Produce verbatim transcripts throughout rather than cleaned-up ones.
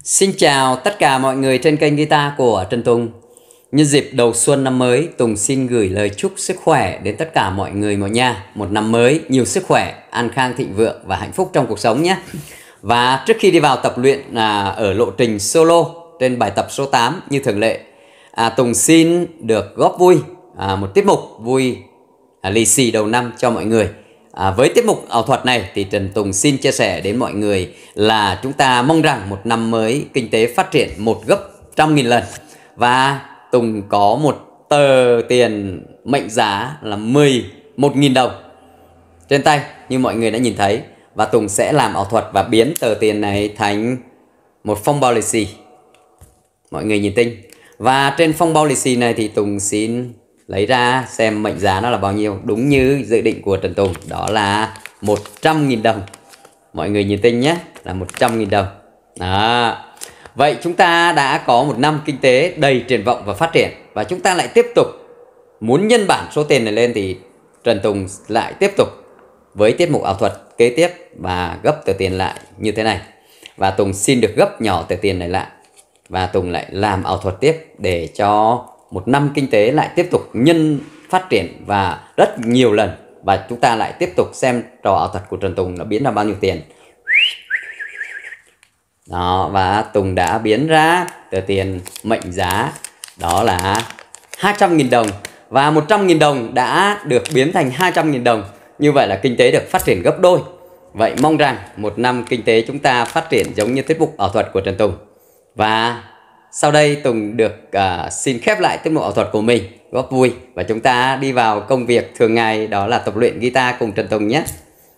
Xin chào tất cả mọi người trên kênh guitar của Trần Tùng. Nhân dịp đầu xuân năm mới, Tùng xin gửi lời chúc sức khỏe đến tất cả mọi người mọi nhà. Một năm mới nhiều sức khỏe, an khang thịnh vượng và hạnh phúc trong cuộc sống nhé. Và trước khi đi vào tập luyện à, ở lộ trình solo trên bài tập số tám như thường lệ, à, Tùng xin được góp vui à, một tiết mục vui à, lì xì đầu năm cho mọi người. À, với tiết mục ảo thuật này thì Trần Tùng xin chia sẻ đến mọi người là chúng ta mong rằng một năm mới kinh tế phát triển một gấp trăm nghìn lần. Và Tùng có một tờ tiền mệnh giá là mười một nghìn đồng trên tay như mọi người đã nhìn thấy. Và Tùng sẽ làm ảo thuật và biến tờ tiền này thành một phong bao lì xì. Mọi người nhìn tinh. Và trên phong bao lì xì này thì Tùng xin lấy ra xem mệnh giá nó là bao nhiêu. Đúng như dự định của Trần Tùng, đó là một trăm nghìn đồng. Mọi người nhìn tinh nhé, là một trăm nghìn đồng. Đó. Vậy chúng ta đã có một năm kinh tế đầy triển vọng và phát triển. Và chúng ta lại tiếp tục muốn nhân bản số tiền này lên thì Trần Tùng lại tiếp tục với tiết mục ảo thuật kế tiếp và gấp tờ tiền lại như thế này. Và Tùng xin được gấp nhỏ tờ tiền này lại. Và Tùng lại làm ảo thuật tiếp để cho một năm kinh tế lại tiếp tục nhân phát triển và rất nhiều lần. Và chúng ta lại tiếp tục xem trò ảo thuật của Trần Tùng nó biến ra bao nhiêu tiền. Đó, và Tùng đã biến ra tờ tiền mệnh giá đó là hai trăm nghìn đồng. Và một trăm nghìn đồng đã được biến thành hai trăm nghìn đồng. Như vậy là kinh tế được phát triển gấp đôi. Vậy mong rằng một năm kinh tế chúng ta phát triển giống như tiết mục ảo thuật của Trần Tùng. Và sau đây Tùng được uh, xin khép lại tiết mục ảo thuật của mình, góp vui. Và chúng ta đi vào công việc thường ngày, đó là tập luyện guitar cùng Trần Tùng nhé.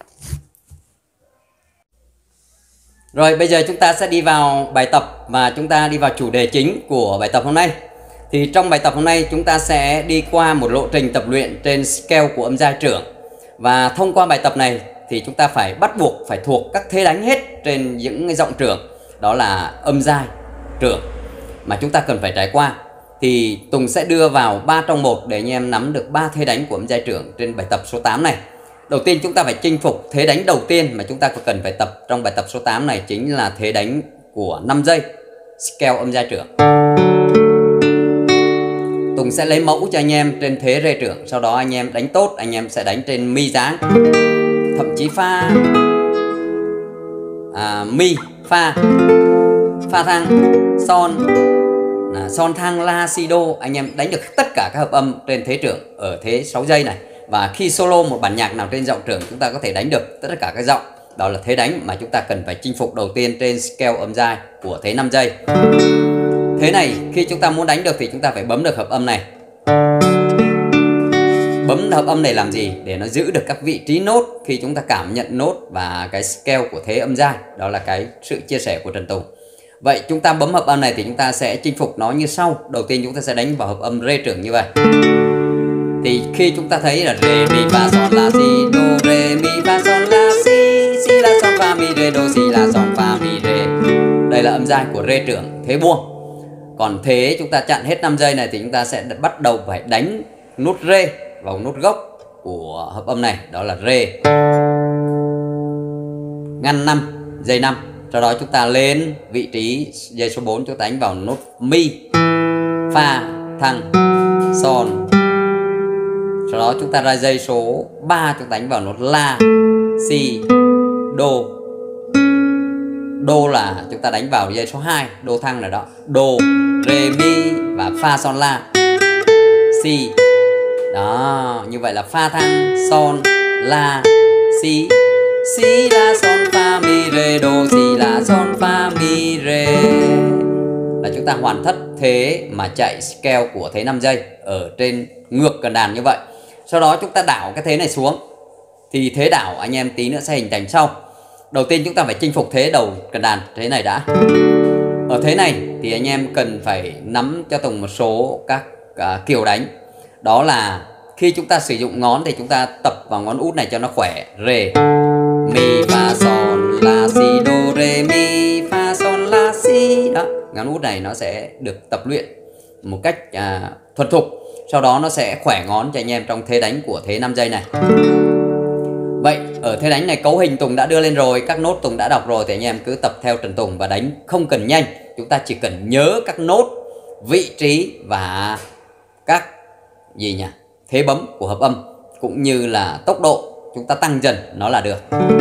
Rồi bây giờ chúng ta sẽ đi vào bài tập và chúng ta đi vào chủ đề chính của bài tập hôm nay. Thì trong bài tập hôm nay chúng ta sẽ đi qua một lộ trình tập luyện trên scale của âm giai trưởng. Và thông qua bài tập này thì chúng ta phải bắt buộc phải thuộc các thế đánh hết trên những giọng trưởng, đó là âm giai trưởng mà chúng ta cần phải trải qua. Thì Tùng sẽ đưa vào ba trong một để anh em nắm được ba thế đánh của âm giai trưởng trên bài tập số tám này. Đầu tiên chúng ta phải chinh phục thế đánh đầu tiên mà chúng ta cần phải tập trong bài tập số tám này, chính là thế đánh của năm giây scale âm giai trưởng. Tùng sẽ lấy mẫu cho anh em trên thế rê trưởng, sau đó anh em đánh tốt, anh em sẽ đánh trên mi dáng, thậm chí pha à, mi, pha, pha thăng, son, à, son thăng, la, si, đô. Anh em đánh được tất cả các hợp âm trên thế trưởng ở thế sáu giây này. Và khi solo một bản nhạc nào trên giọng trưởng, chúng ta có thể đánh được tất cả các giọng. Đó là thế đánh mà chúng ta cần phải chinh phục đầu tiên trên scale âm giai của thế năm giây. Thế này, khi chúng ta muốn đánh được thì chúng ta phải bấm được hợp âm này. Bấm hợp âm này làm gì? Để nó giữ được các vị trí nốt khi chúng ta cảm nhận nốt và cái scale của thế âm giai. Đó là cái sự chia sẻ của Trần Tùng. Vậy chúng ta bấm hợp âm này thì chúng ta sẽ chinh phục nó như sau. Đầu tiên chúng ta sẽ đánh vào hợp âm rê trưởng như vậy. Thì khi chúng ta thấy là rê, mi, fa, son, la, si, đô, rê, mi, fa, son, la, si, si, la, son, fa, mi, rê, đô, si, la, son, fa, mi, rê. Đây là âm giai của rê trưởng, thế buông. Còn thế chúng ta chặn hết năm giây này thì chúng ta sẽ bắt đầu phải đánh nút rê vào nút gốc của hợp âm này, đó là rê. Ngăn năm, giây năm. Sau đó chúng ta lên vị trí giây số bốn, chúng ta đánh vào nút mi, pha, thăng, son. Sau đó chúng ta ra giây số ba, chúng ta đánh vào nút la, si, đô. Đô là chúng ta đánh vào giây số hai, đô thăng là đó. Đô, rê, mi và pha, son, la, si. Đó, như vậy là pha, thăng, son, la, si, si, la, son, fa, mi, rê, đô, si, la, son, fa, mi, rê. Là chúng ta hoàn tất thế mà chạy scale của thế năm giây ở trên ngược cần đàn như vậy. Sau đó chúng ta đảo cái thế này xuống. Thì thế đảo anh em tí nữa sẽ hình thành sau. Đầu tiên chúng ta phải chinh phục thế đầu cần đàn thế này đã. Ở thế này thì anh em cần phải nắm cho Tùng một số các uh, kiểu đánh. Đó là khi chúng ta sử dụng ngón thì chúng ta tập vào ngón út này cho nó khỏe. Rê, mi, fa, son, la, si, đô, rê, mi, fa, son, la, si. Đó, ngón út này nó sẽ được tập luyện một cách uh, thuần thục. Sau đó nó sẽ khỏe ngón cho anh em trong thế đánh của thế năm giây này. Vậy ở thế đánh này cấu hình Tùng đã đưa lên rồi, các nốt Tùng đã đọc rồi, thì anh em cứ tập theo Trần Tùng và đánh không cần nhanh. Chúng ta chỉ cần nhớ các nốt, vị trí và các gì nhỉ? Thế bấm của hợp âm cũng như là tốc độ chúng ta tăng dần nó là được.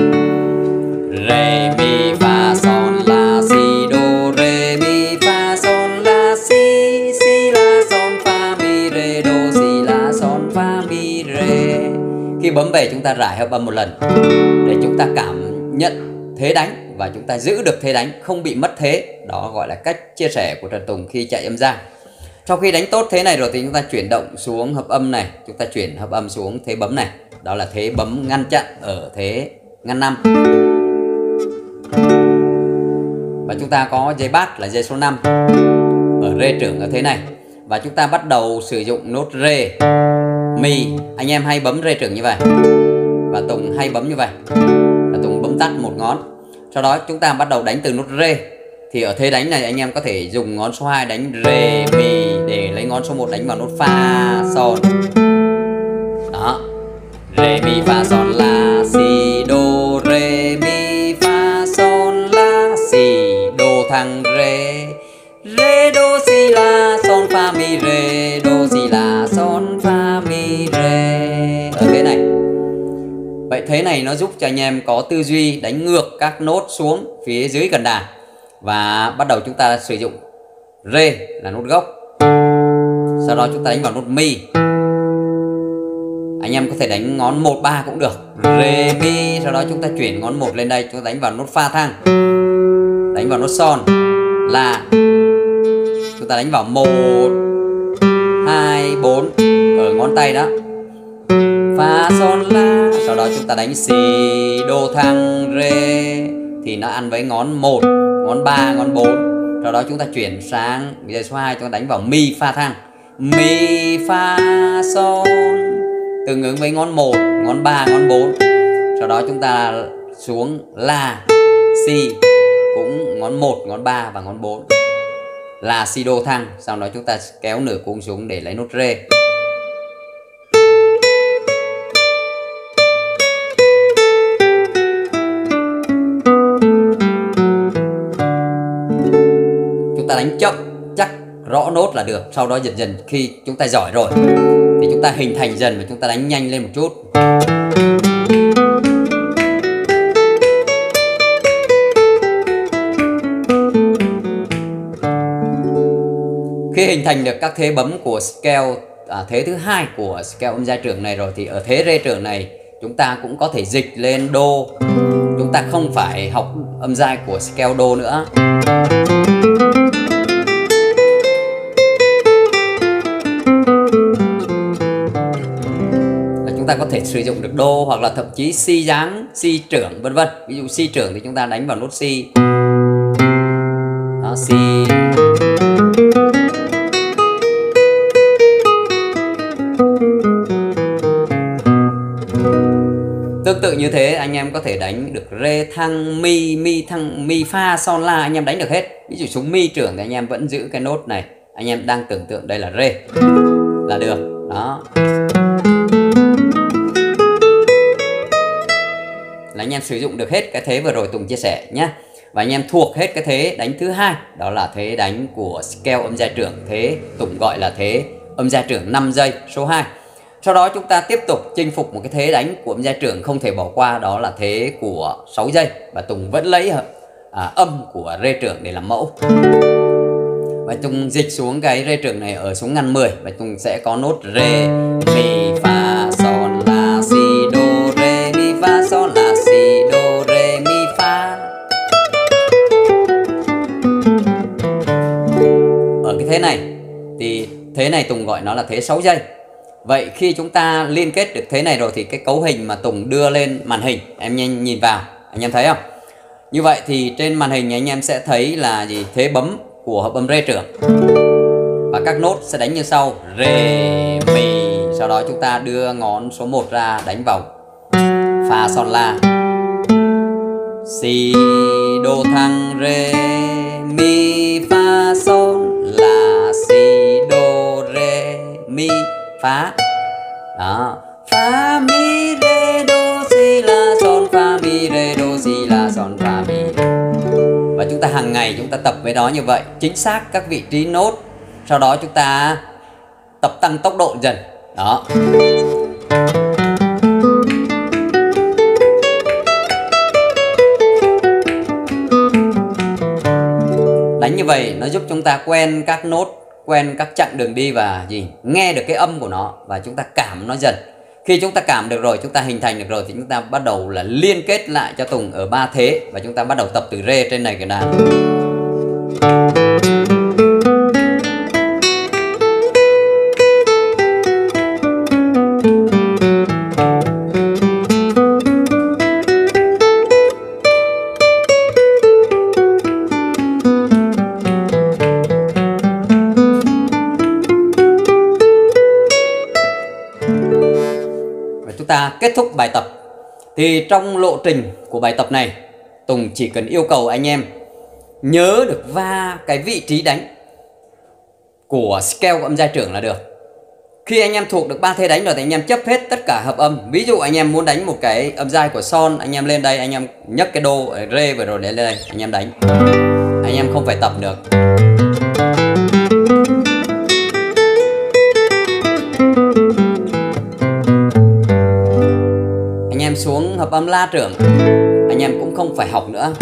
Re mi fa son la si do re mi fa son la si si la son fa mi re do si la son fa mi re. Khi bấm về chúng ta rải hợp âm một lần để chúng ta cảm nhận thế đánh và chúng ta giữ được thế đánh, không bị mất thế. Đó gọi là cách chia sẻ của Trần Tùng khi chạy âm gian. Sau khi đánh tốt thế này rồi thì chúng ta chuyển động xuống hợp âm này, chúng ta chuyển hợp âm xuống thế bấm này. Đó là thế bấm ngăn chặn ở thế ngăn năm. Và chúng ta có dây bass là dây số năm ở rê trưởng ở thế này. Và chúng ta bắt đầu sử dụng nốt rê, mi. Anh em hay bấm rê trưởng như vậy và Tùng hay bấm như vậy. Và Tùng bấm tắt một ngón. Sau đó chúng ta bắt đầu đánh từ nốt rê. Thì ở thế đánh này anh em có thể dùng ngón số hai đánh rê, mi để lấy ngón số một đánh vào nốt fa, son. Đó. Rê, mi, fa, son, la, si, do, rê, mi, fa, son, la, si, do thăng rê. Rê, do, si, la, son, fa, mi, rê, do, si, la, son, fa, mi, rê. Ở thế này. Vậy thế này nó giúp cho anh em có tư duy đánh ngược các nốt xuống phía dưới cần đàn. Và bắt đầu chúng ta sử dụng rê là nốt gốc. Sau đó chúng ta đánh vào nốt mi. Anh em có thể đánh ngón một ba cũng được. Rê mi, sau đó chúng ta chuyển ngón một lên đây, chúng ta đánh vào nốt fa thăng. Đánh vào nốt son, la. Chúng ta đánh vào một, hai, bốn ở ngón tay đó. Fa son la, sau đó chúng ta đánh si, do thăng rê thì nó ăn với ngón một, ngón ba, ngón bốn. Sau đó chúng ta chuyển sang dây số hai, chúng ta đánh vào mi fa thăng. Mi fa son tương ứng với ngón một, ngón ba, ngón bốn. Sau đó chúng ta xuống la, si cũng ngón một, ngón ba và ngón bốn. La si do thăng, sau đó chúng ta kéo nửa cung xuống để lấy nốt rê. Chúng ta đánh chậm chắc rõ nốt là được. Sau đó dần dần khi chúng ta giỏi rồi thì chúng ta hình thành dần và chúng ta đánh nhanh lên một chút. Khi hình thành được các thế bấm của scale à, thế thứ hai của scale âm giai trưởng này rồi thì ở thế rê trưởng này chúng ta cũng có thể dịch lên đô. Chúng ta không phải học âm giai của scale đô nữa. Chúng ta có thể sử dụng được đô hoặc là thậm chí si dáng, si trưởng vân vân. Ví dụ si trưởng thì chúng ta đánh vào nốt si. Đó, si. Tương tự như thế anh em có thể đánh được rê thăng mi, mi thăng mi fa son la, anh em đánh được hết. Ví dụ xuống mi trưởng thì anh em vẫn giữ cái nốt này, anh em đang tưởng tượng đây là rê là được. Đó. Là anh em sử dụng được hết cái thế vừa rồi Tùng chia sẻ nhé. Và anh em thuộc hết cái thế đánh thứ hai, đó là thế đánh của scale âm giai trưởng, thế Tùng gọi là thế âm giai trưởng năm giây số hai. Sau đó chúng ta tiếp tục chinh phục một cái thế đánh của âm giai trưởng không thể bỏ qua, đó là thế của sáu giây. Và Tùng vẫn lấy à, âm của rê trưởng để làm mẫu. Và Tùng dịch xuống cái rê trưởng này ở xuống ngăn mười. Và Tùng sẽ có nốt rê, mi, fa, son, la, si, do, rê, mi, fa, son, la, si, do, rê, mi, fa. Ở cái thế này thì thế này Tùng gọi nó là thế sáu giây. Vậy khi chúng ta liên kết được thế này rồi thì cái cấu hình mà Tùng đưa lên màn hình, em nhanh nhìn vào, anh em thấy không? Như vậy thì trên màn hình anh em sẽ thấy là gì? Thế bấm của hợp âm rê trưởng. Và các nốt sẽ đánh như sau: rê, mi. Sau đó chúng ta đưa ngón số một ra đánh vào fa son la, si, do thăng rê, mi, fa, son, la, si, do, rê, mi, phá. Đó, fa, mi, rê, do, si, la, ngày chúng ta tập với nó như vậy, chính xác các vị trí nốt. Sau đó chúng ta tập tăng tốc độ dần. Đó. Đánh như vậy nó giúp chúng ta quen các nốt, quen các chặng đường đi và gì nghe được cái âm của nó, và chúng ta cảm nó dần. Khi chúng ta cảm được rồi, chúng ta hình thành được rồi, thì chúng ta bắt đầu là liên kết lại cho Tùng ở ba thế, và chúng ta bắt đầu tập từ rê trên này cái đàn. Ta kết thúc bài tập. Thì trong lộ trình của bài tập này, Tùng chỉ cần yêu cầu anh em nhớ được va cái vị trí đánh của scale của âm giai trưởng là được. Khi anh em thuộc được ba thế đánh rồi thì anh em chấp hết tất cả hợp âm. Ví dụ anh em muốn đánh một cái âm giai của son, anh em lên đây, anh em nhấc cái đô rê vừa rồi để lên đây, anh em đánh. Anh em không phải tập được. Anh em xuống hợp âm la trưởng, anh em cũng không phải học nữa.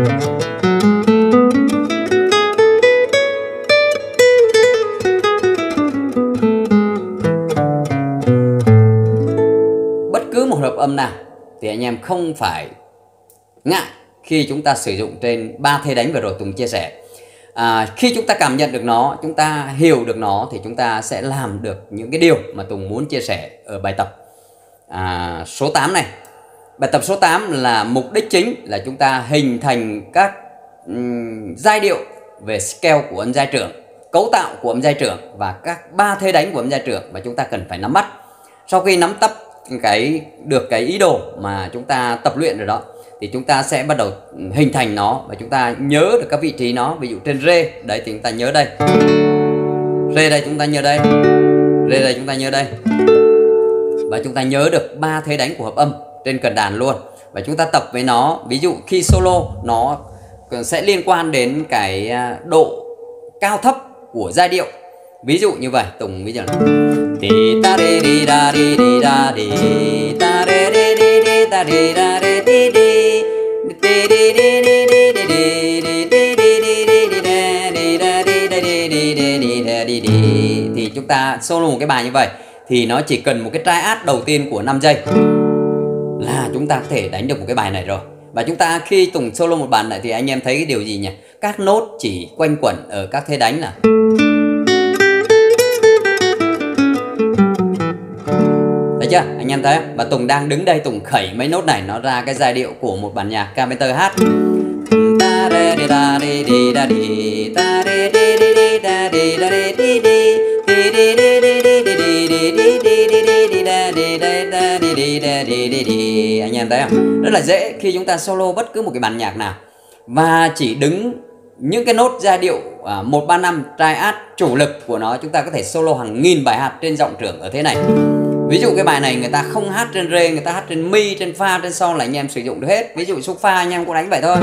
Bất cứ một hợp âm nào thì anh em không phải ngại khi chúng ta sử dụng trên ba thế đánh vừa rồi Tùng chia sẻ. À, khi chúng ta cảm nhận được nó, chúng ta hiểu được nó, thì chúng ta sẽ làm được những cái điều mà Tùng muốn chia sẻ ở bài tập à, số tám này. Bài tập số tám là mục đích chính là chúng ta hình thành các um, giai điệu về scale của âm giai trưởng, cấu tạo của âm giai trưởng và các ba thế đánh của âm giai trưởng mà chúng ta cần phải nắm bắt. Sau khi nắm tập cái được cái ý đồ mà chúng ta tập luyện rồi đó, thì chúng ta sẽ bắt đầu hình thành nó và chúng ta nhớ được các vị trí nó. Ví dụ trên rê đấy thì chúng ta nhớ đây, rê đây chúng ta nhớ đây, rê đây chúng ta nhớ đây, và chúng ta nhớ được ba thế đánh của hợp âm trên cần đàn luôn. Và chúng ta tập với nó. Ví dụ khi solo nó sẽ liên quan đến cái độ cao thấp của giai điệu. Ví dụ như vậy, Tùng ví dụ là đi ta đi đi da đi đi da đi ta đi đi đi đi ta đi da đi đi đi đi đi đi đi đi đi đi đi đi đi đi. Thì chúng ta solo một cái bài như vậy thì nó chỉ cần một cái triad đầu tiên của năm giây là chúng ta có thể đánh được một cái bài này rồi. Và chúng ta khi Tùng solo một bài này thì anh em thấy cái điều gì nhỉ? Các nốt chỉ quanh quẩn ở các thế đánh là thấy chưa? Anh em thấy không? Và Tùng đang đứng đây, Tùng khẩy mấy nốt này nó ra cái giai điệu của một bản nhạc Carpenter hát. Anh em thấy không? Rất là dễ khi chúng ta solo bất cứ một cái bản nhạc nào và chỉ đứng những cái nốt giai điệu à, một ba năm triad chủ lực của nó, chúng ta có thể solo hàng nghìn bài hát trên giọng trưởng ở thế này. Ví dụ cái bài này người ta không hát trên rê, người ta hát trên mi, trên fa, trên son là anh em sử dụng được hết. Ví dụ số fa anh em cũng đánh vậy thôi.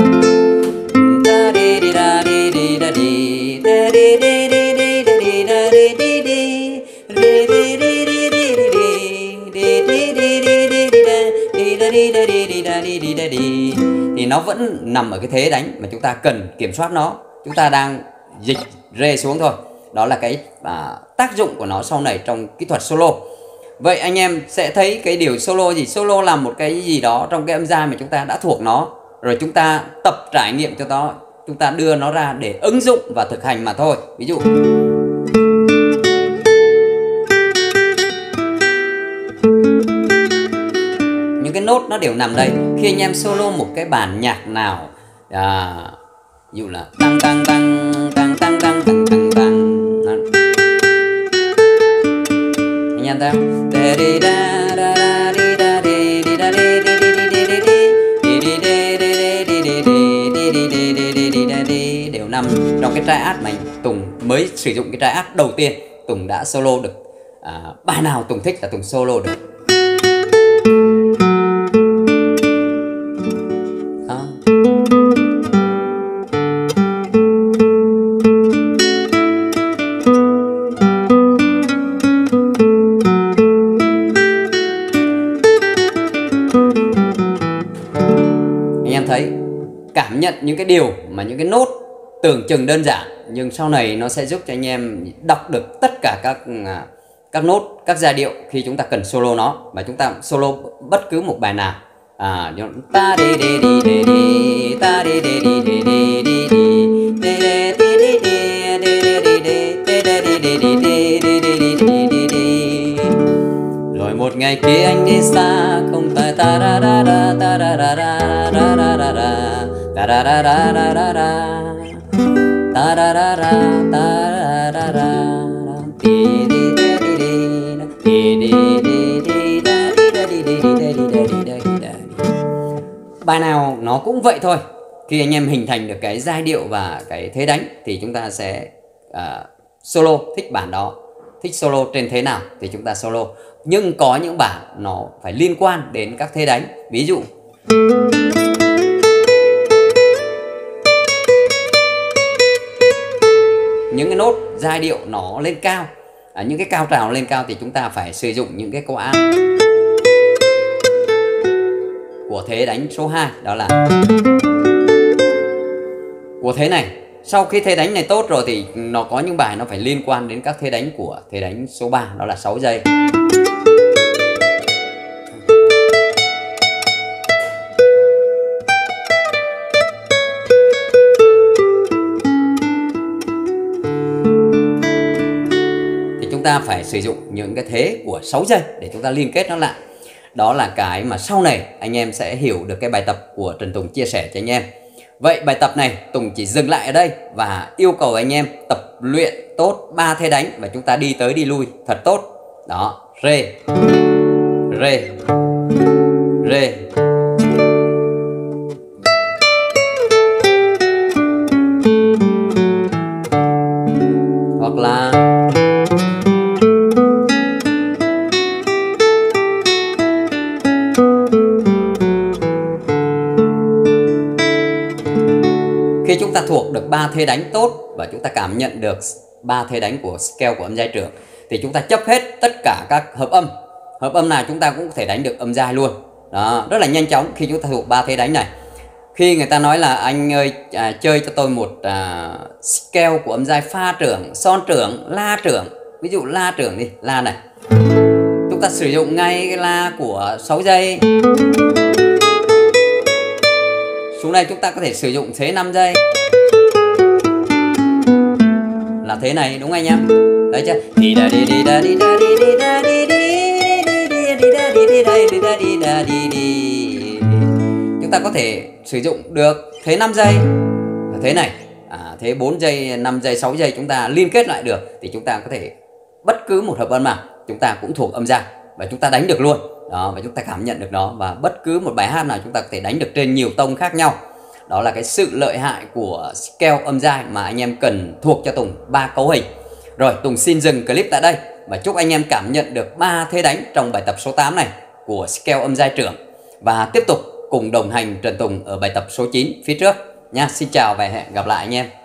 Thì nó vẫn nằm ở cái thế đánh mà chúng ta cần kiểm soát nó. Chúng ta đang dịch rê xuống thôi. Đó là cái à, tác dụng của nó sau này trong kỹ thuật solo. Vậy anh em sẽ thấy cái điều solo gì? Solo là một cái gì đó trong cái âm giai mà chúng ta đã thuộc nó, rồi chúng ta tập trải nghiệm cho nó, chúng ta đưa nó ra để ứng dụng và thực hành mà thôi. Ví dụ những cái nốt nó đều nằm đây. Khi anh em solo một cái bản nhạc nào à, ví dụ là tăng tăng tăng tăng tăng tăng tăng tăng tăng, anh em thấy không? Đều nằm trong cái triad mà Tùng mới sử dụng cái triad đầu tiên. Tùng đã solo được à, bài nào Tùng thích là Tùng solo được. Đó. những cái điều mà những cái nốt tưởng chừng đơn giản nhưng sau này nó sẽ giúp cho anh em đọc được tất cả các các nốt, các giai điệu khi chúng ta cần solo nó, và chúng ta solo bất cứ một bài nào. À, ta đi đi đi đi đi ta đi đi đi đi đi đi đi. Rồi một ngày kia anh đi xa không phải ta ra ra ra ta ra ra ra ra ra ra ra ta ra ra ra ra ra ra ta ra ra ra ta ra ra ra đi đi đi đi đi đi đi đi. Bài nào nó cũng vậy thôi. Khi anh em hình thành được cái giai điệu và cái thế đánh thì chúng ta sẽ uh, solo thích bản đó, thích solo trên thế nào thì chúng ta solo. Nhưng có những bản nó phải liên quan đến các thế đánh. Ví dụ những cái nốt giai điệu nó lên cao, à, những cái cao trào lên cao thì chúng ta phải sử dụng những cái câu an của thế đánh số hai, đó là của thế này. Sau khi thế đánh này tốt rồi thì nó có những bài nó phải liên quan đến các thế đánh của thế đánh số ba, đó là sáu giây. Thì chúng ta phải sử dụng những cái thế của sáu giây để chúng ta liên kết nó lại. Đó là cái mà sau này anh em sẽ hiểu được cái bài tập của Trần Tùng chia sẻ cho anh em. Vậy bài tập này Tùng chỉ dừng lại ở đây và yêu cầu anh em tập luyện tốt ba thế đánh và chúng ta đi tới đi lui thật tốt. Đó, rê, rê, rê. Hoặc là khi chúng ta thuộc được ba thế đánh tốt và chúng ta cảm nhận được ba thế đánh của scale của âm giai trưởng thì chúng ta chấp hết tất cả các hợp âm. Hợp âm nào chúng ta cũng có thể đánh được âm giai luôn. Đó, rất là nhanh chóng khi chúng ta thuộc ba thế đánh này. Khi người ta nói là anh ơi à, chơi cho tôi một à, scale của âm giai pha trưởng, son trưởng, la trưởng. Ví dụ la trưởng đi, la này. Chúng ta sử dụng ngay cái la của sáu giây. Xuống đây chúng ta có thể sử dụng thế năm giây. Là thế này đúng không anh em? Đấy chưa? Đi da đi đi da đi da đi đi da đi đi đi da đi đi da đi da đi da đi đi. Chúng ta có thể sử dụng được thế năm giây. Thế này, à, thế bốn giây, năm giây, sáu giây chúng ta liên kết lại được thì chúng ta có thể bất cứ một hợp âm nào chúng ta cũng thuộc âm giai và chúng ta đánh được luôn. Đó, và chúng ta cảm nhận được nó, và bất cứ một bài hát nào chúng ta có thể đánh được trên nhiều tông khác nhau. Đó là cái sự lợi hại của scale âm giai mà anh em cần thuộc cho Tùng ba cấu hình. Rồi Tùng xin dừng clip tại đây và chúc anh em cảm nhận được ba thế đánh trong bài tập số tám này của scale âm giai trưởng, và tiếp tục cùng đồng hành Trần Tùng ở bài tập số chín phía trước nha. Xin chào và hẹn gặp lại anh em.